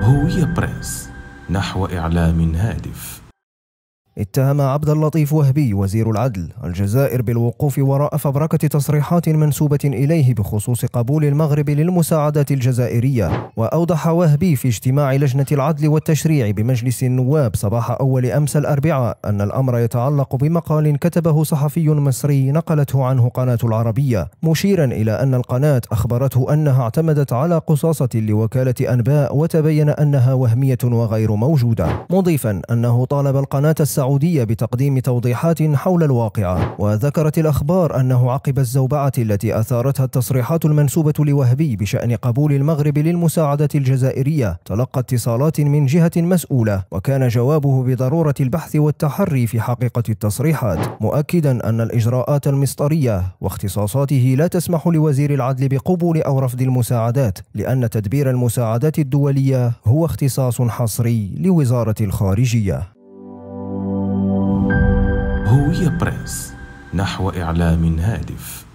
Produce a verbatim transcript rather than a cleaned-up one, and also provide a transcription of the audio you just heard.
هوية بريس نحو إعلام هادف. اتهم عبد اللطيف وهبي وزير العدل الجزائر بالوقوف وراء فبركة تصريحات منسوبة إليه بخصوص قبول المغرب للمساعدات الجزائرية. وأوضح وهبي في اجتماع لجنة العدل والتشريع بمجلس النواب صباح أول أمس الأربعاء أن الأمر يتعلق بمقال كتبه صحفي مصري نقلته عنه قناة العربية، مشيرا إلى أن القناة أخبرته أنها اعتمدت على قصاصة لوكالة أنباء وتبين أنها وهمية وغير موجودة، مضيفا أنه طالب القناة السعودية بتقديم توضيحات حول الواقعة. وذكرت الأخبار أنه عقب الزوبعة التي أثارتها التصريحات المنسوبة لوهبي بشأن قبول المغرب للمساعدة الجزائرية تلقى اتصالات من جهة مسؤولة، وكان جوابه بضرورة البحث والتحري في حقيقة التصريحات، مؤكدا أن الإجراءات المسطرية واختصاصاته لا تسمح لوزير العدل بقبول أو رفض المساعدات، لأن تدبير المساعدات الدولية هو اختصاص حصري لوزارة الخارجية. هوية بريس نحو إعلام هادف.